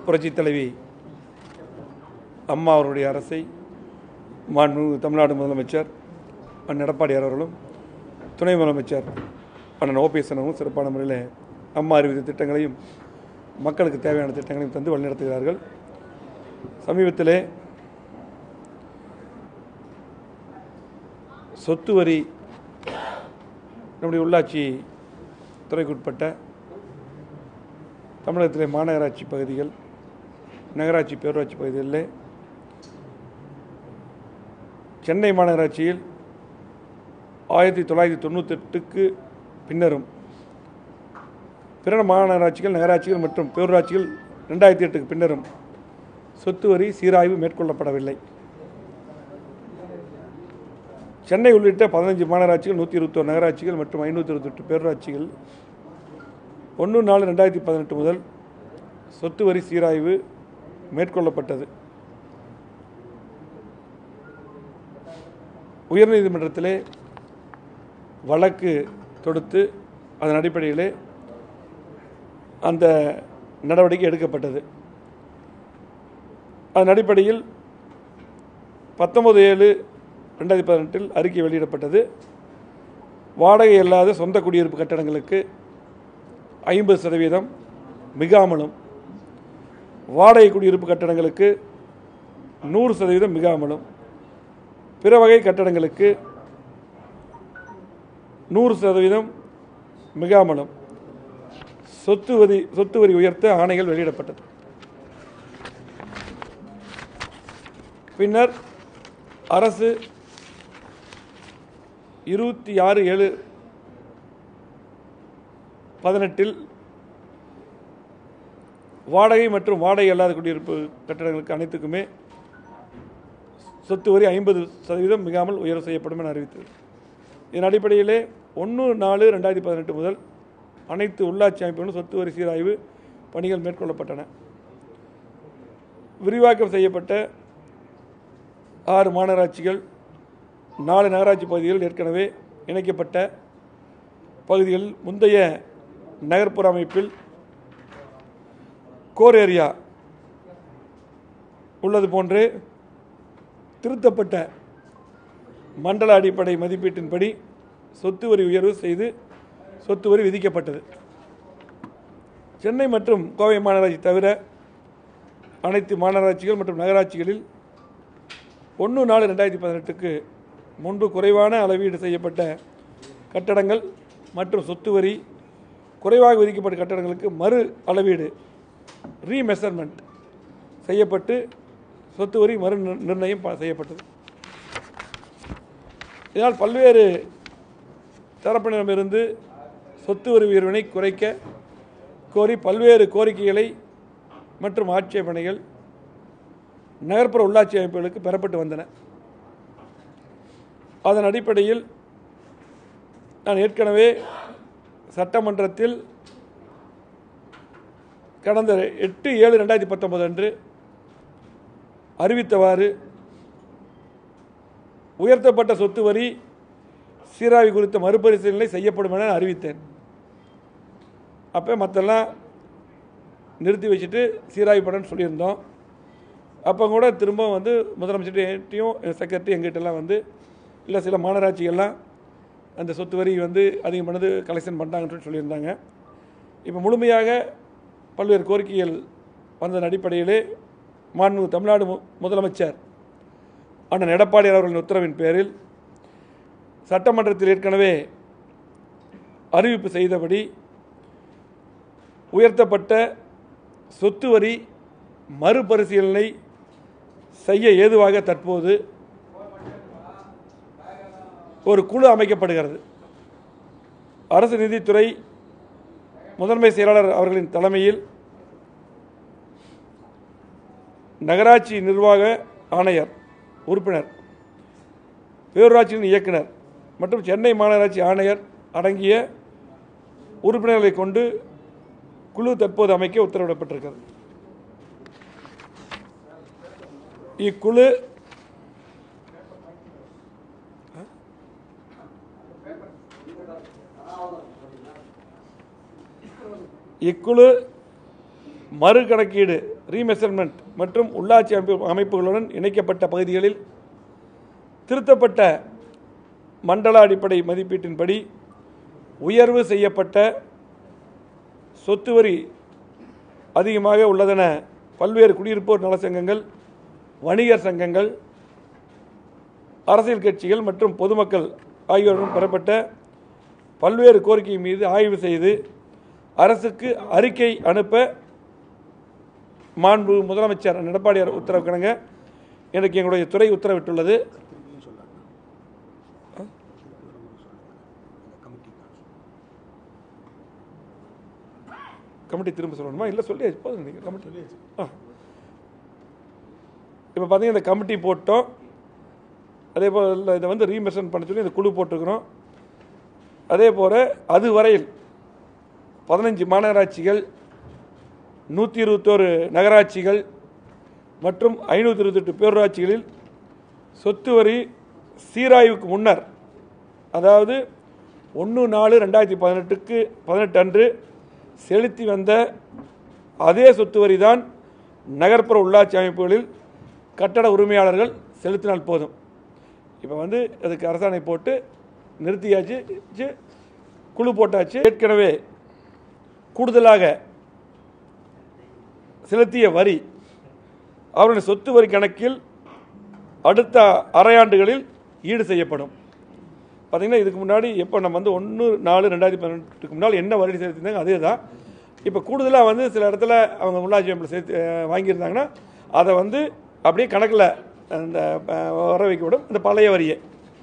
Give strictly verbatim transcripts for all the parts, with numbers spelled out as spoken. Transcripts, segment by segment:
புரட்சித் தலைவி அம்மா அவருடைய அரசை மாண்புமிகு தமிழ்நாடு முதலமைச்சர் அண்ணன் எடப்பாடியார் அவர்களும் துணை முதலமைச்சர் அண்ணன் ஓபிஎஸ் அவர்களும் சிறப்பான முறையில் அம்மா அறிவித்த திட்டங்களையும் மக்களுக்கு தேவையான திட்டங்களையும் தந்து வழிநடத்துகிறார்கள். சமீபத்திலே சொத்து வரி நம்முடைய உள்ளாட்சி துறைக்குட்பட்ட தமிழகத்திலே மாநகராட்சி பகுதிகள், நகராட்சி, பேரூராட்சி பகுதிகளில் சென்னை மாநகராட்சியில் ஆயிரத்தி தொள்ளாயிரத்தி தொண்ணூற்றி எட்டுக்கு பின்னரும் பிற மாநகராட்சிகள், நகராட்சிகள் மற்றும் பேரூராட்சிகள் ரெண்டாயிரத்தி எட்டுக்கு பின்னரும் சொத்து வரி சீராய்வு மேற்கொள்ளப்படவில்லை. சென்னை உள்ளிட்ட பதினஞ்சு மாநகராட்சிகள், நூற்றி இருபத்தோரு நகராட்சிகள் மற்றும் ஐநூற்றி இருபத்தெட்டு பேரூராட்சிகள் ஒன்று நாலு ரெண்டாயிரத்தி பதினெட்டு முதல் சொத்து வரி சீராய்வு மேற்கொள்ளப்பட்டது. உயர்நீதிமன்றத்திலே வழக்கு தொடுத்து அதன் அடிப்படையிலே அந்த நடவடிக்கை எடுக்கப்பட்டது. அதன் அடிப்படையில் பத்தொன்பது ஏழு ரெண்டாயிரத்தி பதினெட்டில் அறிக்கை வெளியிடப்பட்டது. வாடகை இல்லாத சொந்த குடியிருப்பு கட்டடங்களுக்கு ஐம்பது சதவீதம் மிகாமலும், வாடகை குடியிருப்பு கட்டடங்களுக்கு நூறு சதவீதம் மிகாமலும், பிற வகை கட்டடங்களுக்கு நூறு சதவீதம் மிகாமலும் சொத்து வரி சொத்து வரி உயர்த்த ஆணைகள் வெளியிடப்பட்டது. பின்னர் அரசு இருபத்தி ஆறு ஏழு பதினெட்டில் வாடகை மற்றும் வாடகை அல்லாத குடியிருப்பு கட்டடங்களுக்கு அனைத்துக்குமே சொத்து வரி ஐம்பது சதவீதம் மிகாமல் உயர்வு செய்யப்படும் என அறிவித்தது. இதன் அடிப்படையிலே ஒன்று நாலு ரெண்டாயிரத்தி பதினெட்டு முதல் அனைத்து உள்ளாட்சி அமைப்புகளும் சொத்து வரி சீராய்வு பணிகள் மேற்கொள்ளப்பட்டன. விரிவாக்கம் செய்யப்பட்ட ஆறு மாநகராட்சிகள், நாலு நகராட்சி பகுதிகள் ஏற்கனவே இணைக்கப்பட்ட பகுதிகளில் முந்தைய நகர்ப்புற அமைப்பில் கோர் ஏரியா உள்ளது போன்றே திருத்தப்பட்ட மண்டல அடிப்படை மதிப்பீட்டின்படி சொத்து வரி உயர்வு செய்து சொத்து வரி விதிக்கப்பட்டது. சென்னை மற்றும் கோவை மாநகராட்சி தவிர அனைத்து மாநகராட்சிகள் மற்றும் நகராட்சிகளில் ஒன்று நாலு ரெண்டாயிரத்தி பதினெட்டுக்கு முன்பு குறைவான அளவீடு செய்யப்பட்ட கட்டடங்கள் மற்றும் சொத்து வரி குறைவாக விதிக்கப்பட்ட கட்டடங்களுக்கு மறு அளவீடு ரீமெஷர்மெண்ட் செய்யப்பட்டு சொத்து வரி மறு நிர்ணயம் செய்யப்பட்டது. இதனால் பல்வேறு தரப்பினரிடமிருந்து சொத்து வரி உயர்வினை குறைக்க கோரி பல்வேறு கோரிக்கைகளை மற்றும் ஆட்சேபனைகள் நகர்ப்புற உள்ளாட்சி அமைப்புகளுக்கு பெறப்பட்டு வந்தன. அதன் அடிப்படையில் நான் ஏற்கனவே சட்டமன்றத்தில் கடந்த எட்டு ஏழு ரெண்டாயிரத்தி பத்தொன்பது அன்று அறிவித்தவாறு உயர்த்தப்பட்ட சொத்து வரி சீராய்வு குறித்த மறுபரிசீலனை செய்யப்படும் என அறிவித்தேன். அப்போ மற்றெல்லாம் நிறுத்தி வச்சுட்டு சீராய்வு பண்ணணும்னு சொல்லியிருந்தோம். அப்போ கூட திரும்ப வந்து முதலமைச்சர்கிட்டையும் செக்ரட்டரி எங்கிட்டலாம் வந்து இல்லை சில மாநகராட்சிகள்லாம் அந்த சொத்து வரி வந்து அதிகம் பண்ணது கலெக்ஷன் பண்ணுறாங்கன்னு சொல்லியிருந்தாங்க. இப்போ முழுமையாக பல்வேறு கோரிக்கைகள் வந்ததன் அடிப்படையிலே மாண்புமிகு தமிழ்நாடு முதலமைச்சர் அண்ணன் எடப்பாடியார் அவர்களின் உத்தரவின் பேரில் சட்டமன்றத்தில் ஏற்கனவே அறிவிப்பு செய்தபடி உயர்த்தப்பட்ட சொத்து வரி மறுபரிசீலனை செய்ய ஏதுவாக தற்போது ஒரு குழு அமைக்கப்படுகிறது. அரசு நிதித்துறை முதன்மை செயலாளர் அவர்களின் தலைமையில் நகராட்சி நிர்வாக ஆணையர் உறுப்பினர், பேரூராட்சியின் இயக்குனர் மற்றும் சென்னை மாநகராட்சி ஆணையர் அடங்கிய உறுப்பினர்களை கொண்டு குழு தற்போது அமைக்க உத்தரவிடப்பட்டிருக்கிறது. இக்குழு இக்குழு மறு கணக்கீடு ரீமெஷர்மெண்ட் மற்றும் உள்ளாட்சி அமைப்பு அமைப்புகளுடன் இணைக்கப்பட்ட பகுதிகளில் திருத்தப்பட்ட மண்டல அடிப்படை மதிப்பீட்டின்படி உயர்வு செய்யப்பட்ட சொத்து வரி அதிகமாக உள்ளதென பல்வேறு குடியிருப்போர் நல சங்கங்கள், வணிகர் சங்கங்கள், அரசியல் கட்சிகள் மற்றும் பொதுமக்கள் ஆகியோருடன் பெறப்பட்ட பல்வேறு கோரிக்கை மீது ஆய்வு செய்து அரசுக்கு அறிக்கை அனுப்ப மாண்பு முதலமைச்சர் எடப்பாடியார் உத்தரவு கிணங்க இன்றைக்கு எங்களுடைய துறை உத்தரவிட்டுள்ளது. கமிட்டி திரும்ப சொல்லணுமா? இல்லை சொல்லி போதும். நீங்கள் கமிட்டி ஆ இப்போ பார்த்தீங்கன்னா இந்த கமிட்டி போட்டோம். அதே போல் இதை வந்து ரீமெஷன் பண்ண சொல்லி இந்த குழு போட்டிருக்கிறோம். அதே போல் அதுவரையில் பதினஞ்சு மாநகராட்சிகள், நூற்றி இருபத்தோரு நகராட்சிகள் மற்றும் ஐநூற்றி இருபத்தெட்டு பேரூராட்சிகளில் சொத்து வரி சீராய்வுக்கு முன்னர், அதாவது ஒன்று நாலு ரெண்டாயிரத்தி பதினெட்டுக்கு பதினெட்டு அன்று செலுத்தி வந்த அதே சொத்து வரி தான் நகர்ப்புற உள்ளாட்சி அமைப்புகளில் கட்டட உரிமையாளர்கள் செலுத்தினால் போதும். இப்போ வந்து அதுக்கு அரசாணை போட்டு நிறுத்தியாச்சு, குழு போட்டாச்சு. ஏற்கனவே கூடுதலாக செலுத்திய வரி அவருடைய சொத்து வரி கணக்கில் அடுத்த அரையாண்டுகளில் ஈடு செய்யப்படும். பார்த்தீங்கன்னா இதுக்கு முன்னாடி எப்போ நம்ம வந்து ஒன்று நாலு ரெண்டாயிரத்தி பதினெட்டுக்கு முன்னால் என்ன வரி செலுத்திருந்தாங்க அதே தான். இப்போ கூடுதலாக வந்து சில இடத்துல அவங்க உள்ளாட்சி அமைப்பில் சேர்த்து வாங்கியிருந்தாங்கன்னா அதை வந்து அப்படியே கணக்கில் அந்த வர வைக்கப்படும். இந்த பழைய வரியை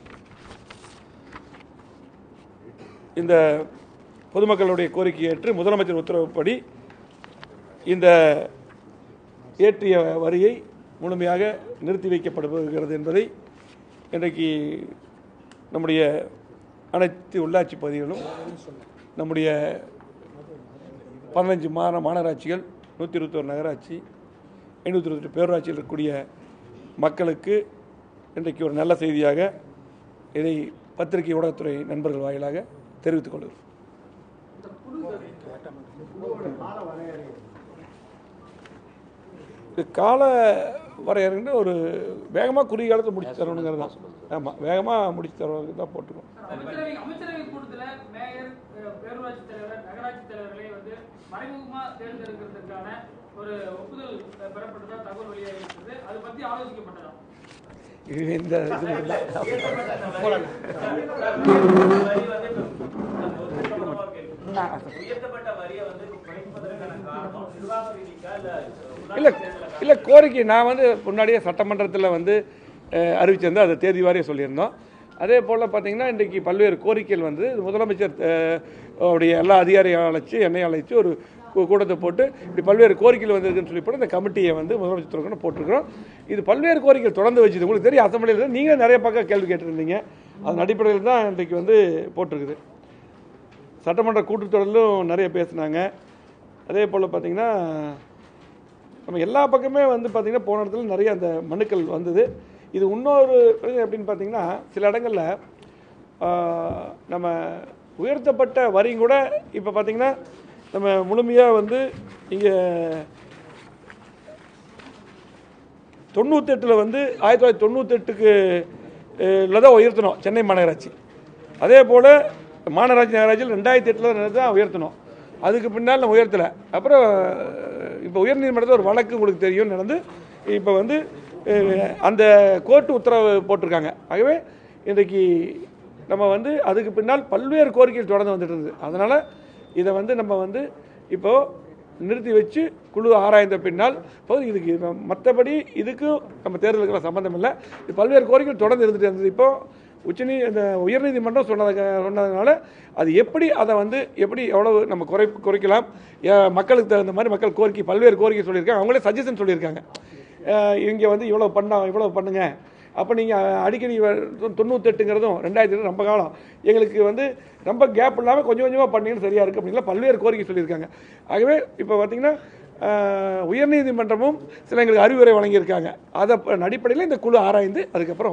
இந்த பொதுமக்களுடைய கோரிக்கையை ஏற்று முதலமைச்சர் உத்தரவுப்படி இந்த ஏற்றிய வரியை முழுமையாக நிறுத்தி வைக்கப்படுகிறது என்பதை இன்றைக்கு நம்முடைய அனைத்து உள்ளாட்சி பகுதிகளும், நம்முடைய பதினஞ்சு மாந மாநகராட்சிகள், நூற்றி இருபத்தோரு நகராட்சி, ஐநூற்றி இருபத்தெட்டு பேரூராட்சியில் இருக்கக்கூடிய மக்களுக்கு இன்றைக்கு ஒரு நல்ல செய்தியாக இதை பத்திரிகை ஊடகத்துறை நண்பர்கள் வாயிலாக தெரிவித்துக் கொள்கிறோம். கால வரையறைன்னு ஒரு வேகமாக குறுகிய காலத்தில் முடிச்சு தரணுங்கிறது தான். ஆமாம், வேகமாக முடிச்சு தரவங்க தான் போட்டுக்கோம். அமைச்சரவை கூட்டத்தில் மேயர், பேரூராட்சி தலைவர், நகராட்சி தலைவர்களை வந்து மறைமுகமாக தேர்ந்தெடுக்கிறதுக்கான ஒரு ஒப்புதல் பெறப்பட்டதாக தகவல் வெளியாக இருக்கிறது. அதை பற்றி ஆலோசிக்கப்பட்டதா? இந்த இல்லை இல்லை கோரிக்கை நான் வந்து முன்னாடியே சட்டமன்றத்தில் வந்து அறிவிச்சிருந்தேன். அதை தேதி வாரியாக சொல்லியிருந்தோம். அதே போல் பார்த்தீங்கன்னா இன்றைக்கு பல்வேறு கோரிக்கைகள் வந்து முதலமைச்சர் உடைய எல்லா அதிகாரிகளை அழைச்சி என்னை அழைச்சி ஒரு கூட்டத்தை போட்டு இப்படி பல்வேறு கோரிக்கைகள் வந்திருக்குன்னு சொல்லி போட்டு இந்த கமிட்டியை வந்து முதலமைச்சர் போட்டிருக்கிறோம். இது பல்வேறு கோரிக்கைகள் தொடர்ந்து வச்சுது. உங்களுக்கு தெரியும், அசம்பிளியில் நீங்கள் நிறைய பக்கம் கேள்வி கேட்டிருந்தீங்க. அதன் அடிப்படையில் தான் இன்றைக்கு வந்து போட்டிருக்குது. சட்டமன்ற கூட்டத்தொடரிலும் நிறைய பேசினாங்க. அதே போல் பார்த்திங்கன்னா நம்ம எல்லா பக்கமே வந்து பார்த்திங்கன்னா போன இடத்துல நிறைய அந்த மனுக்கள் வந்தது. இது இன்னொரு பிரச்சனை எப்படின்னு பார்த்தீங்கன்னா சில இடங்களில் நம்ம உயர்த்தப்பட்ட வரியும் கூட இப்போ பார்த்திங்கன்னா நம்ம முழுமையாக வந்து இங்கே தொண்ணூத்தெட்டில் வந்து ஆயிரத்தி தொள்ளாயிரத்தி தொண்ணூத்தெட்டுக்கு தான் உயர்த்தணும் சென்னை மாநகராட்சி. அதே போல் மாநகராட்சி நகராட்சியில் ரெண்டாயிரத்தி எட்டில் தான் உயர்த்தணும். அதுக்கு பின்னால் நம்ம உயர்த்தலை. அப்புறம் இப்போ உயர்நீதிமன்றத்தில் ஒரு வழக்கு உங்களுக்கு தெரியும் நடந்து இப்போ வந்து அந்த கோர்ட்டு உத்தரவு போட்டிருக்காங்க. ஆகவே இன்றைக்கு நம்ம வந்து அதுக்கு பின்னால் பல்வேறு கோரிக்கைகள் தொடர்ந்து வந்துட்டு இருந்தது. அதனால் இதை வந்து நம்ம வந்து இப்போது நிறுத்தி வச்சு குழு ஆராய்ந்த பின்னால் இப்போ இதுக்கு மற்றபடி இதுக்கும் நம்ம தேர்தலுக்கெல்லாம் சம்மந்தம் இல்லை. இது பல்வேறு கோரிக்கைகள் தொடர்ந்து இருந்துகிட்டு இருந்தது. இப்போது உச்சநீ இந்த உயர்நீதிமன்றம் சொன்னது சொன்னதுனால அது எப்படி அதை வந்து எப்படி எவ்வளவு நம்ம குறை குறைக்கலாம், மக்களுக்கு தகுந்த மாதிரி மக்கள் கோரிக்கை பல்வேறு கோரிக்கை சொல்லியிருக்காங்க. அவங்களே சஜஷன் சொல்லியிருக்காங்க. இங்கே வந்து இவ்வளோ பண்ணா இவ்வளோ பண்ணுங்க. அப்போ நீங்கள் அடிக்கடி தொண்ணூத்தெட்டுங்கிறதும் ரெண்டாயிரத்தி எட்டு ரொம்ப காலம் எங்களுக்கு வந்து ரொம்ப கேப் இல்லாமல் கொஞ்சம் கொஞ்சமாக பண்ணிங்கன்னு சரியாக இருக்குது அப்படின்லாம் பல்வேறு கோரிக்கை சொல்லியிருக்காங்க. ஆகவே இப்போ பார்த்தீங்கன்னா உயர்நீதிமன்றமும் சில எங்களுக்கு அறிவுரை வழங்கியிருக்காங்க. அதை அடிப்படையில் இந்த குழு ஆராய்ந்து அதுக்கப்புறம்